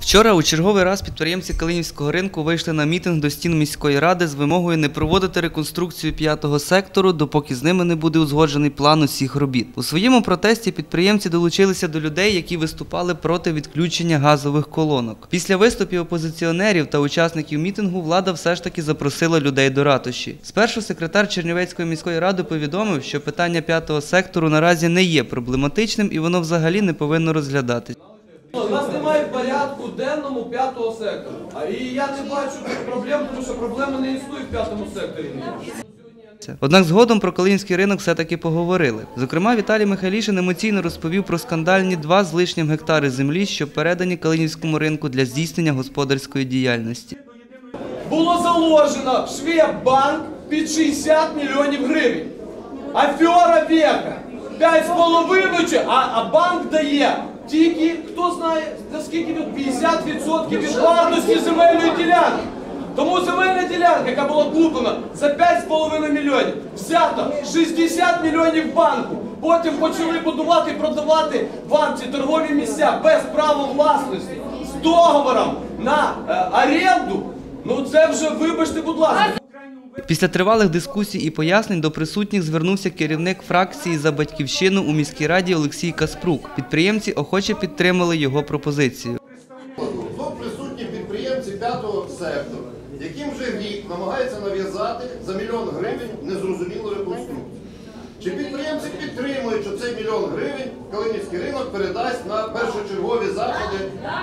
Вчора у черговий раз підприємці Калинівського ринку вийшли на мітинг до стін міської ради з вимогою не проводити реконструкцію 5-го сектору, допоки з ними не буде узгоджений план усіх робіт. У своєму протесті підприємці долучилися до людей, які виступали проти відключення газових колонок. Після виступів опозиціонерів та учасників мітингу влада все ж таки запросила людей до ратуші. Спершу секретар Чернівецької міської ради повідомив, що питання 5-го сектору наразі не є проблематичним і воно взагалі не повинно розглядатись. У нас немає в порядку денному 5-го сектору. І я не бачу проблем, тому що проблеми не існують в 5-му секторі. Однак згодом про Калинівський ринок все-таки поговорили. Зокрема, Віталій Михайлішин емоційно розповів про скандальні 2 з лишнім гектари землі, що передані Калинівському ринку для здійснення господарської діяльності. Було заложено в Швебанк під 60 мільйонів гривень. Афера века. 5,5, а банк дає тільки, хто знає, наскільки тут 50% від вартості земельної ділянки. Тому земельна ділянка, яка була куплена за 5,5 мільйонів, взято 60 мільйонів банку. Потім почали будувати і продавати вам ці торгові місця без права власності, з договором на оренду. Ну це вже, вибачте, будь ласка. Після тривалих дискусій і пояснень до присутніх звернувся керівник фракції «За Батьківщину» у міській раді Олексій Каспрук. Підприємці охоче підтримали його пропозицію. Тут присутні підприємці 5-го сектору, яким вже рік намагаються нав'язати за 1 мільйон гривень незрозумілу реконструкцію. Чи підприємці підтримують, що цей 1 мільйон гривень Калинівський ринок передасть на першочергові заходи?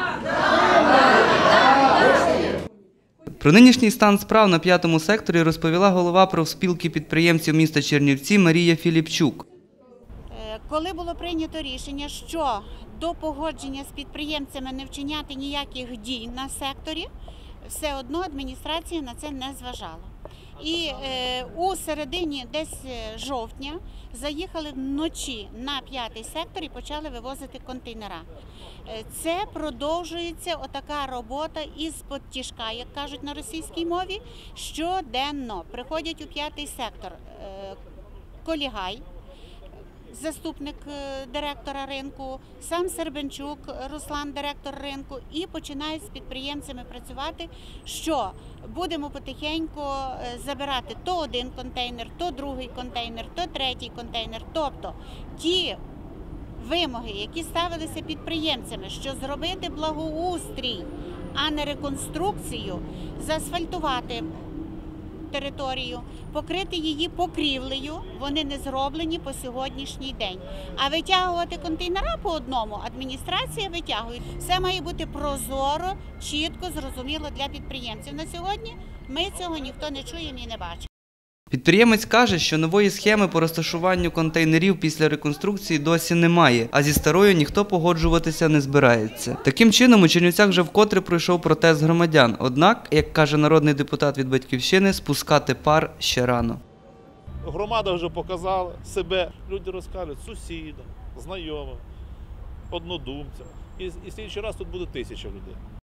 Про нинішній стан справ на 5-му секторі розповіла голова профспілки підприємців міста Чернівці Марія Філіпчук. Коли було прийнято рішення, що до погодження з підприємцями не вчиняти ніяких дій на секторі, все одно адміністрація на це не зважала. І у середині десь жовтня заїхали вночі на 5-й сектор і почали вивозити контейнера. Це продовжується отака робота із-под тишка, як кажуть на російській мові, щоденно. Приходять у 5-й сектор Колігай, заступник директора ринку, сам Сербенчук Руслан, директор ринку, і починають з підприємцями працювати, що будемо потихеньку забирати то один контейнер, то другий контейнер, то третій контейнер. Тобто ті вимоги, які ставилися підприємцями, що зробити благоустрій, а не реконструкцію, заасфальтувати територію, покрити її покрівлею, вони не зроблені по сьогоднішній день. А витягувати контейнера по одному адміністрація витягує. Все має бути прозоро, чітко, зрозуміло для підприємців. На сьогодні ми цього ніхто не чуємо і не бачимо. Підприємець каже, що нової схеми по розташуванню контейнерів після реконструкції досі немає, а зі старою ніхто погоджуватися не збирається. Таким чином, у Чернівцях вже вкотре пройшов протест громадян. Однак, як каже народний депутат від «Батьківщини», спускати пар ще рано. Громада вже показала себе. Люди розкажуть сусідам, знайомим, однодумцям. І в слідчий раз тут буде 1000 людей.